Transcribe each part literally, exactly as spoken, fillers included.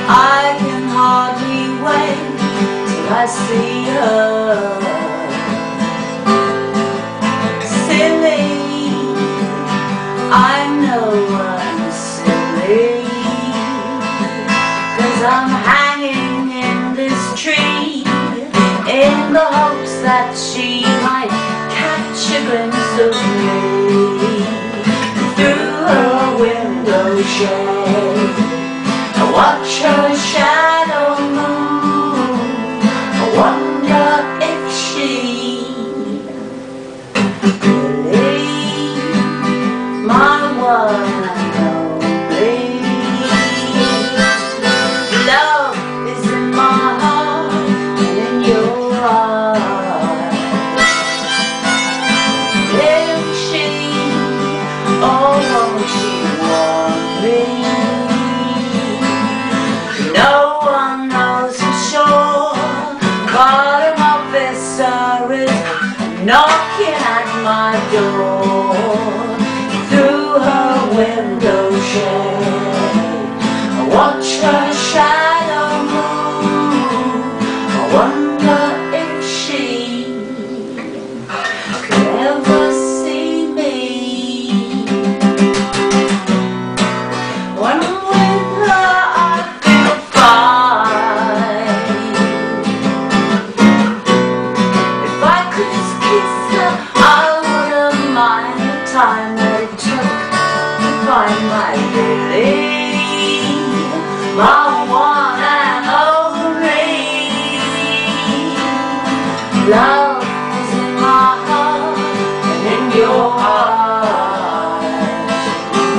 I can hardly wait till I see her. Silly, I know I'm silly, 'cause I'm hanging in this tree in the hopes that she might catch a glimpse of me through her window shade. I watch her shadow move. I wonder if she believes my one and only love is in my heart and in your eyes. If she, oh won't she want me? No one knows for sure, but an officer is knocking at my door through her window shade. I watch her shadow move. I wonder if she could ever see me. When I'm with her, I feel fine. If I could just kiss her, I wouldn't mind the time that it took to find my Lily, my one and only. Love is in my heart and in your eyes.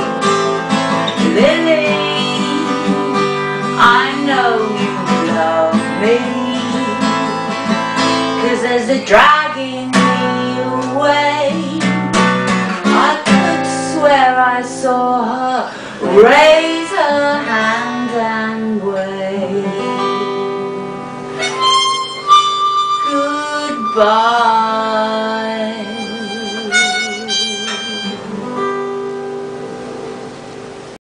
Lily, I know you love me, 'cause there's a dragging me away. I could swear I saw her raise her hand and wave goodbye.